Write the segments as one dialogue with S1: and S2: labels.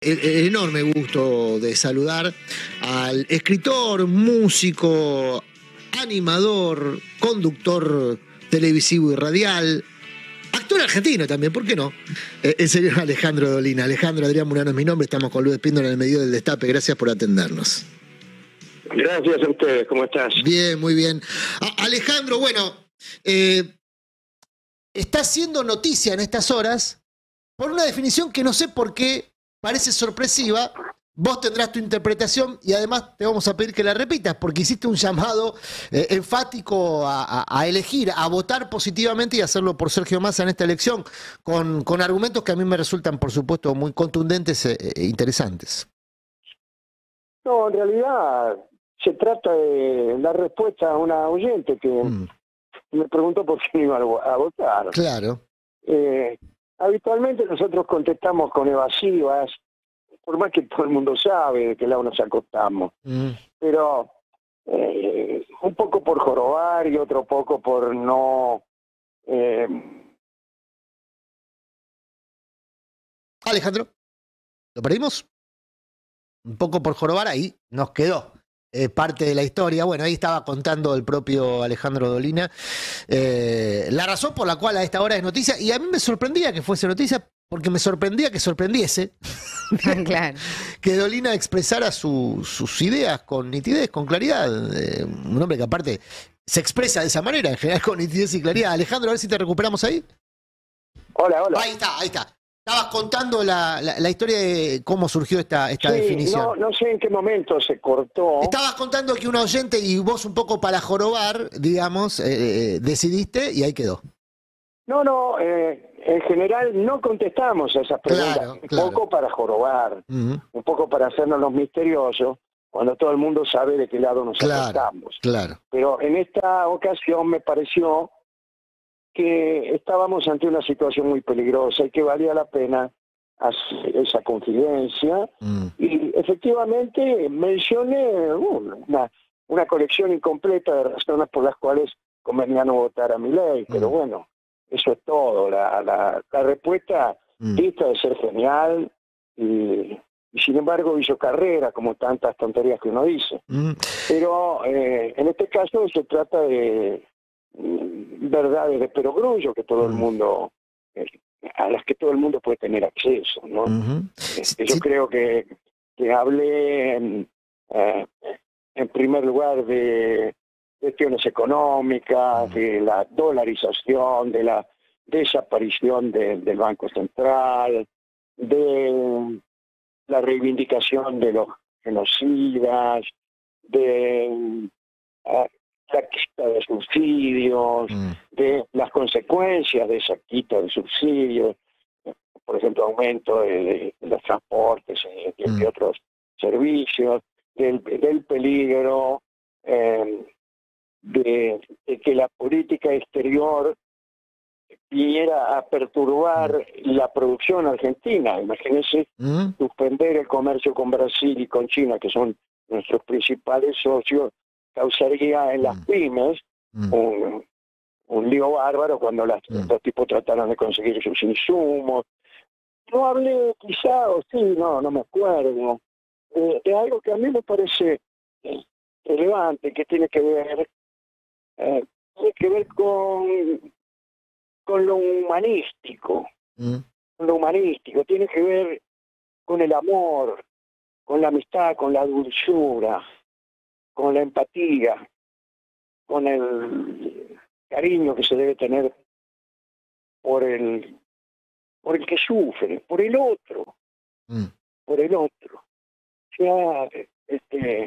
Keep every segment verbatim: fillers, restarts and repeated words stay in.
S1: el, el enorme gusto de saludar al escritor, músico, animador, conductor televisivo y radial, actor argentino también, ¿por qué no? Eh, el señor Alejandro Dolina. Alejandro, Adrián Murano es mi nombre, estamos con Luis Espíndola en el medio del Destape, gracias por atendernos.
S2: Gracias a ustedes, ¿cómo estás?
S1: Bien, muy bien. A Alejandro, bueno, eh, está haciendo noticia en estas horas por una definición que no sé por qué parece sorpresiva. Vos tendrás tu interpretación y además te vamos a pedir que la repitas porque hiciste un llamado eh, enfático a, a, a elegir, a votar positivamente y hacerlo por Sergio Massa en esta elección con, con argumentos que a mí me resultan, por supuesto, muy contundentes e, e interesantes.
S2: No, en realidad se trata de la respuesta a una oyente que mm. me preguntó por qué no iba a votar.
S1: Claro.
S2: Eh, habitualmente nosotros contestamos con evasivas, por más que todo el mundo sabe de qué lado nos acostamos. Mm. Pero eh, un poco por jorobar y otro poco por no... Eh...
S1: Alejandro, ¿lo perdimos? Un poco por jorobar, ahí nos quedó. Eh, parte de la historia. Bueno, ahí estaba contando el propio Alejandro Dolina eh, la razón por la cual a esta hora es noticia, y a mí me sorprendía que fuese noticia, porque me sorprendía que sorprendiese
S3: claro.
S1: que Dolina expresara su, sus ideas con nitidez, con claridad. Eh, un hombre que aparte se expresa de esa manera, en general con nitidez y claridad. Alejandro, a ver si te recuperamos ahí.
S2: Hola, hola.
S1: Ahí está, ahí está. Estabas contando la, la, la historia de cómo surgió esta, esta
S2: sí,
S1: definición.
S2: No, no sé en qué momento se cortó.
S1: Estabas contando que un oyente y vos un poco para jorobar, digamos, eh, decidiste y ahí quedó.
S2: No, no, eh, en general no contestamos a esas preguntas.
S1: Claro,
S2: un
S1: claro.
S2: poco para jorobar, uh-huh. un poco para hacernos los misteriosos, cuando todo el mundo sabe de qué lado nos
S1: claro,
S2: acostamos.
S1: Claro.
S2: Pero en esta ocasión me pareció que estábamos ante una situación muy peligrosa y que valía la pena hacer esa confidencia. Mm. Y efectivamente mencioné una, una colección incompleta de razones por las cuales convenía no votar a Milei, mm. pero bueno, eso es todo. La, la, la respuesta mm. dista de ser genial y, y sin embargo hizo carrera, como tantas tonterías que uno dice. Mm. Pero eh, en este caso se trata de verdades de perogrullo que todo el mundo eh, a las que todo el mundo puede tener acceso, ¿no? Uh-huh. este, yo sí. creo que, que hablé en, eh, en primer lugar de cuestiones económicas, uh-huh. de la dolarización, de la desaparición de, del Banco Central, de la reivindicación de los genocidas, de uh, la quita de subsidios, mm. de las consecuencias de esa quita de subsidios, por ejemplo, aumento de, de los transportes y de, mm. de otros servicios, del, del peligro eh, de, de que la política exterior viniera a perturbar mm. la producción argentina. Imagínense mm. suspender el comercio con Brasil y con China, que son nuestros principales socios, causaría en las mm. pymes mm. un, un lío bárbaro cuando las, mm. los tipos trataron de conseguir sus insumos. No hablé quizá, o sí, no, no me acuerdo, eh, de algo que a mí me parece eh, relevante, que tiene que ver, eh, tiene que ver con, con lo humanístico, mm. con lo humanístico, tiene que ver con el amor, con la amistad, con la dulzura, con la empatía, con el cariño que se debe tener por el por el que sufre, por el otro, mm. por el otro. Se ha, este,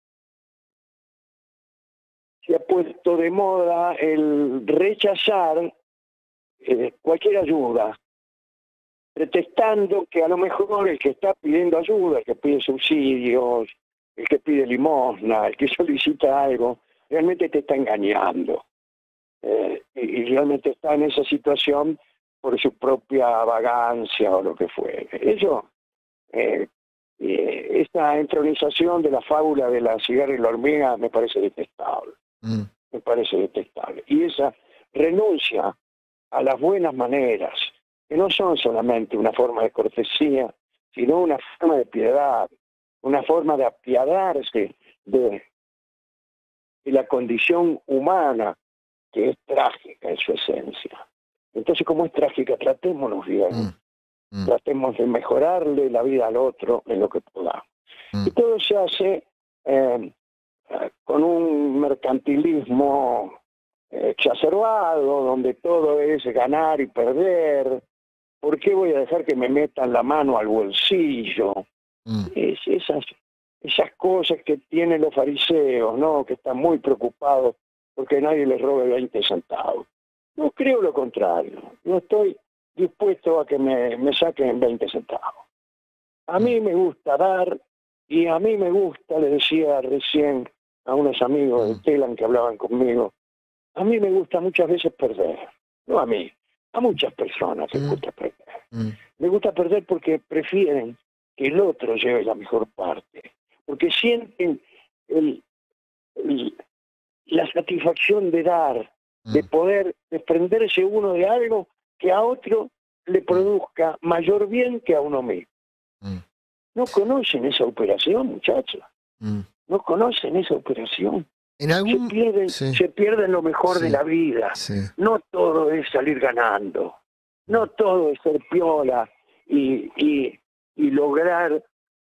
S2: se ha puesto de moda el rechazar eh, cualquier ayuda, pretextando que a lo mejor el que está pidiendo ayuda, el que pide subsidios, el que pide limosna, el que solicita algo, realmente te está engañando. Eh, y, y realmente está en esa situación por su propia vagancia o lo que fuere. Eso, eh, eh, esta entronización de la fábula de la cigarra y la hormiga me parece detestable. Mm. Me parece detestable. Y esa renuncia a las buenas maneras, que no son solamente una forma de cortesía, sino una forma de piedad, una forma de apiadarse de, de la condición humana, que es trágica en su esencia. Entonces, como es trágica, tratémonos bien, mm. Mm. tratemos de mejorarle la vida al otro en lo que podamos. Mm. Y todo se hace eh, con un mercantilismo exacerbado, donde todo es ganar y perder. ¿Por qué voy a dejar que me metan la mano al bolsillo? Mm. Es, esas, esas cosas que tienen los fariseos, ¿no? Que están muy preocupados porque nadie les robe veinte centavos. No creo lo contrario. No estoy dispuesto a que me, me saquen veinte centavos. A mí me gusta dar, y a mí me gusta, le decía recién a unos amigos de Telan que hablaban conmigo, a mí me gusta muchas veces perder. No a mí, a muchas personas les gusta perder. Mm. Me gusta perder porque prefieren que el otro lleve la mejor parte, porque sienten el, el, la satisfacción de dar, mm. de poder desprenderse uno de algo que a otro le produzca mayor bien que a uno mismo. Mm. ¿No conocen esa operación, muchachos? Mm. ¿No conocen esa operación?
S1: En algún...
S2: se, pierden,
S1: sí.
S2: se pierden lo mejor sí. de la vida.
S1: Sí.
S2: No todo es salir ganando. No todo es ser piola y, y, y lograr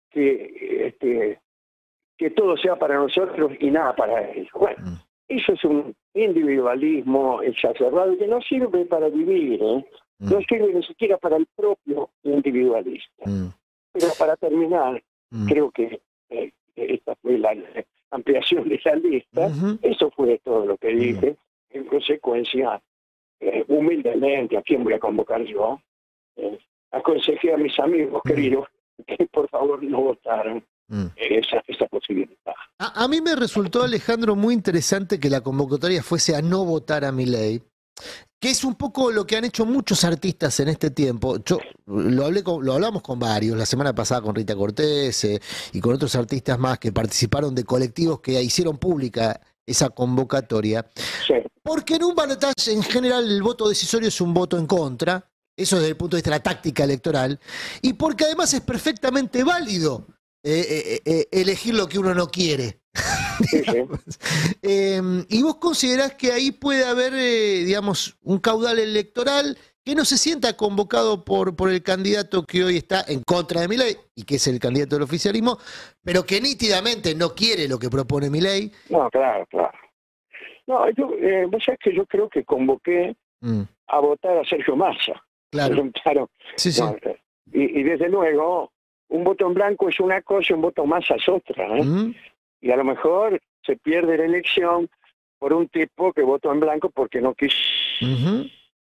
S2: que, este, que todo sea para nosotros y nada para ellos. Bueno, mm. eso es un individualismo exacerbado que no sirve para vivir, ¿eh? Mm. No sirve ni siquiera para el propio individualista. Mm. Pero para terminar, mm. creo que eh, esta fue la ampliación de la lista. Uh-huh. Eso fue todo lo que dije. Uh-huh. En consecuencia, eh, humildemente, ¿a quién voy a convocar yo? Eh, aconsejé a mis amigos uh-huh. queridos que por favor no votaran uh-huh. esa, esa posibilidad.
S1: A, a mí me resultó, Alejandro, muy interesante que la convocatoria fuese a no votar a Milei, que es un poco lo que han hecho muchos artistas en este tiempo. Yo lo hablé con, lo hablamos con varios, la semana pasada con Rita Cortés eh, y con otros artistas más que participaron de colectivos que hicieron pública esa convocatoria. Sí. Porque en un balotaje en general el voto decisorio es un voto en contra, eso desde el punto de vista de la táctica electoral, y porque además es perfectamente válido eh, eh, eh, elegir lo que uno no quiere. Sí, sí. eh, y vos considerás que ahí puede haber, eh, digamos, un caudal electoral que no se sienta convocado por, por el candidato que hoy está en contra de Milei y que es el candidato del oficialismo, pero que nítidamente no quiere lo que propone Milei.
S2: No, claro, claro. No, yo, eh, vos sabés que yo creo que convoqué mm. a votar a Sergio Massa.
S1: Claro.
S2: claro.
S1: Sí, sí.
S2: No, y, y desde luego, un voto en blanco es una cosa y un voto en masa es otra, ¿eh? Mm. Y a lo mejor se pierde la elección por un tipo que votó en blanco porque no quiso.
S1: Uh-huh.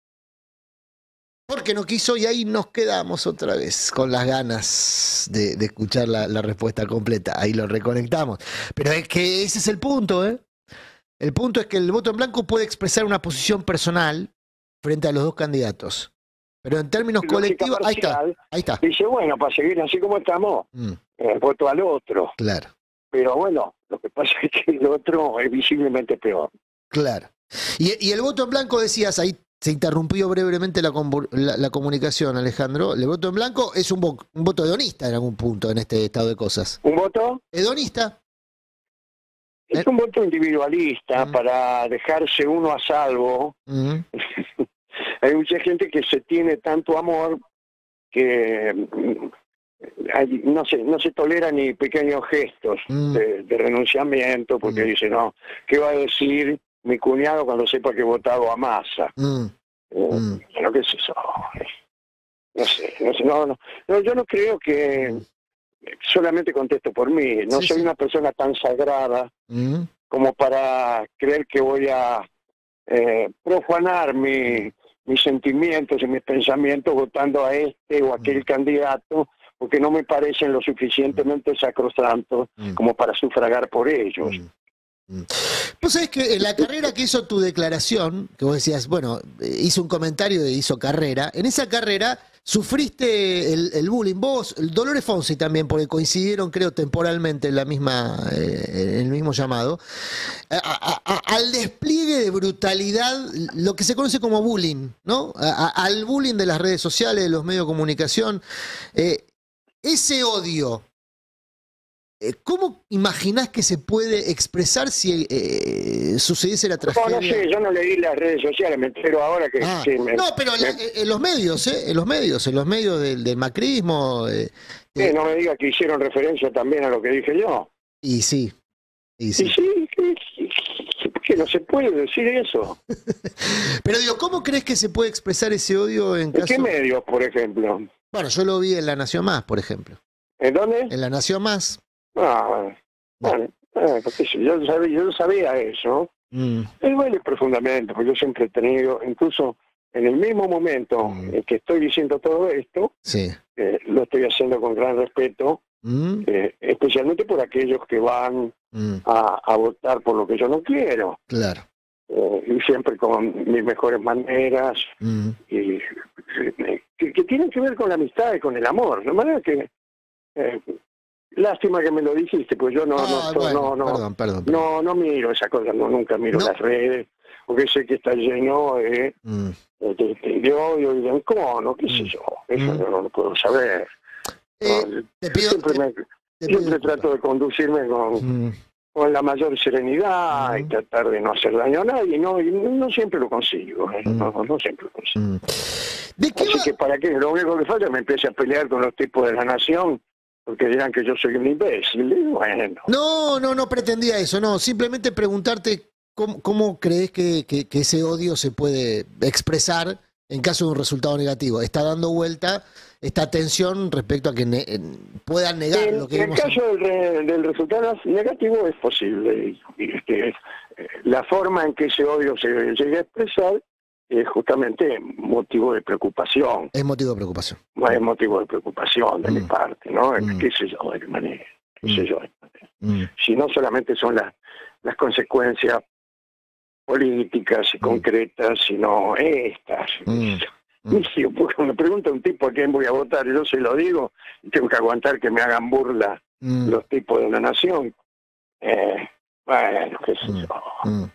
S1: Porque no quiso, y ahí nos quedamos otra vez con las ganas de, de escuchar la, la respuesta completa. Ahí lo reconectamos. Pero es que ese es el punto, ¿eh? El punto es que el voto en blanco puede expresar una posición personal frente a los dos candidatos. Pero en términos colectivos, ahí está, ahí está.
S2: Dice, bueno, para seguir así como estamos, mm. eh, voto al otro.
S1: Claro.
S2: Pero bueno, lo que pasa es que el otro es visiblemente peor.
S1: Claro. Y, y el voto en blanco, decías, ahí se interrumpió brevemente la, la, la comunicación, Alejandro. El voto en blanco es un, vo, un voto hedonista en algún punto en este estado de cosas.
S2: ¿Un voto?
S1: Hedonista.
S2: Es ¿Eh? un voto individualista mm. para dejarse uno a salvo. Mm. Hay mucha gente que se tiene tanto amor que no se, no se tolera ni pequeños gestos mm. de, de renunciamiento, porque mm. dice, no, ¿qué va a decir mi cuñado cuando sepa que he votado a Massa? Mm. Eh, mm. Bueno, ¿qué es eso? No sé, no sé, no, no, no, yo no creo que, solamente contesto por mí, no sí, soy sí. una persona tan sagrada mm. como para creer que voy a eh, profanar mi, mis sentimientos y mis pensamientos votando a este o aquel mm. candidato, porque no me parecen lo suficientemente sacrosantos mm. como para sufragar por ellos.
S1: Mm. Mm. Vos sabés que en la carrera que hizo tu declaración, que vos decías, bueno, hizo un comentario de hizo carrera, en esa carrera sufriste el, el bullying, vos, el Dolores Fonsi también, porque coincidieron, creo, temporalmente en la misma, eh, en el mismo llamado, a, a, a, al despliegue de brutalidad, lo que se conoce como bullying, ¿no? A, a, al bullying de las redes sociales, de los medios de comunicación. Eh, ese odio, ¿cómo imaginás que se puede expresar si eh, sucediese la tragedia?
S2: No, no sé, yo no leí las redes sociales, me entero ahora que...
S1: Ah,
S2: que me,
S1: no, pero
S2: me,
S1: la, en los medios, ¿eh? En los medios, en los medios del, del macrismo. Eh,
S2: eh, no me diga que hicieron referencia también a lo que dije yo.
S1: Y sí, y sí.
S2: Y sí, que, que no se puede decir eso.
S1: Pero digo, ¿cómo crees que se puede expresar ese odio en
S2: ¿En
S1: caso...
S2: qué medios, por ejemplo?
S1: Bueno, yo lo vi en La Nación Más, por ejemplo.
S2: ¿En dónde?
S1: En La Nación Más.
S2: Ah, bueno. Bueno, eh, porque yo sabía, yo sabía eso.
S1: Mm.
S2: Y duele profundamente, porque yo siempre he tenido, incluso en el mismo momento
S1: Mm.
S2: en que estoy diciendo todo esto,
S1: Sí.
S2: eh, lo estoy haciendo con gran respeto,
S1: Mm.
S2: eh, especialmente por aquellos que van
S1: Mm.
S2: a, a votar por lo que yo no quiero.
S1: Claro.
S2: Eh, y siempre con mis mejores maneras,
S1: Mm.
S2: y eh, que, que tienen que ver con la amistad y con el amor. De manera que, eh, lástima que me lo dijiste, pues yo no,
S1: Ah,
S2: no,
S1: bueno,
S2: no, no,
S1: perdón, perdón, perdón.
S2: no, no miro esa cosa, no, nunca miro
S1: No.
S2: las redes, porque sé que está lleno de,
S1: Mm.
S2: de, de, de odio y de encono, qué sé
S1: Mm.
S2: yo, eso
S1: Mm.
S2: no, no lo puedo saber.
S1: Eh,
S2: No,
S1: te pido,
S2: siempre
S1: te-
S2: me,
S1: te pido
S2: siempre
S1: disculpas.
S2: trato de conducirme con,
S1: Mm.
S2: con la mayor serenidad
S1: Mm.
S2: y tratar de no hacer daño a nadie, no, y no siempre lo consigo, ¿eh?
S1: Mm.
S2: no, no siempre lo consigo.
S1: Mm. ¿De qué
S2: Así
S1: va?
S2: que para qué, lo único que falta es que me empiece a pelear con los tipos de la nación, porque dirán que yo soy un imbécil, y bueno.
S1: No, no, no pretendía eso, no, simplemente preguntarte cómo, cómo crees que, que, que ese odio se puede expresar en caso de un resultado negativo. Está dando vuelta esta tensión respecto a que ne puedan negar
S2: En,
S1: lo que
S2: en el
S1: vimos.
S2: caso del, re- del resultado negativo es posible, y, y, este, eh, la forma en que ese odio se llegue a expresar es justamente motivo de preocupación,
S1: Es motivo de preocupación.
S2: es motivo de preocupación de
S1: Mm.
S2: mi parte, ¿no?
S1: Mm.
S2: ¿Qué sé yo de qué manera? ¿Qué
S1: Mm.
S2: sé yo de qué manera?
S1: Mm.
S2: Si no solamente son las, las consecuencias políticas y
S1: Mm.
S2: concretas, sino estas.
S1: Mm.
S2: Y si porque me pregunta un tipo a quién voy a votar, y yo se lo digo, y tengo que aguantar que me hagan burla
S1: Mm.
S2: los tipos de la nación. Eh, bueno, qué sé
S1: Mm.
S2: yo.
S1: Mm.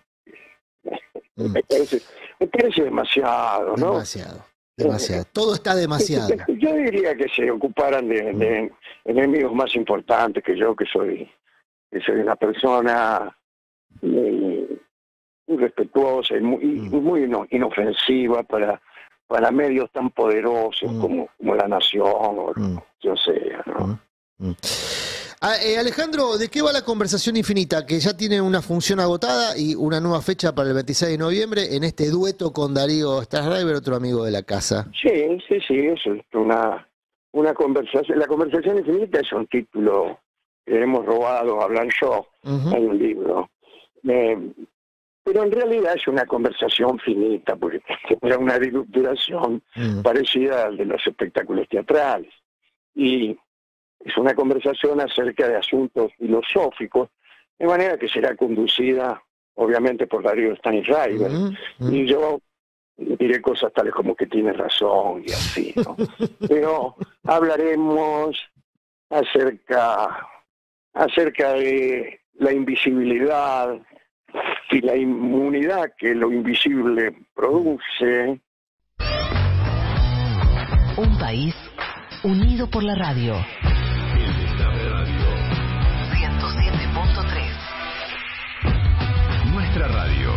S1: Mm.
S2: Me parece, me parece demasiado, ¿no?
S1: Demasiado, demasiado. Todo está demasiado.
S2: Yo diría que se ocuparan de, de enemigos más importantes que yo, que soy, que soy una persona muy, muy respetuosa y muy,
S1: Mm.
S2: muy ino- inofensiva para, para medios tan poderosos
S1: Mm.
S2: como, como la nación o
S1: Mm.
S2: yo sea, ¿no?
S1: Mm. Mm. Ah, eh, Alejandro, ¿de qué va la conversación infinita? Que ya tiene una función agotada y una nueva fecha para el veintiséis de noviembre en este dueto con Darío Strasriver, otro amigo de la casa.
S2: Sí, sí, sí, eso es una, una conversación. La conversación infinita es un título que hemos robado a Blanchot,
S1: Ujú.
S2: hay un libro. Eh, pero en realidad es una conversación finita, porque tendrá una duración
S1: Mm.
S2: parecida al de los espectáculos teatrales. Y es una conversación acerca de asuntos filosóficos, de manera que será conducida, obviamente, por Darío Strasriver.
S1: Mm. Mm.
S2: Y yo diré cosas tales como que tiene razón y así, ¿no? Pero hablaremos acerca, acerca de la invisibilidad y la inmunidad que lo invisible produce.
S3: Un país unido por la radio. ciento siete punto tres.
S4: Nuestra radio.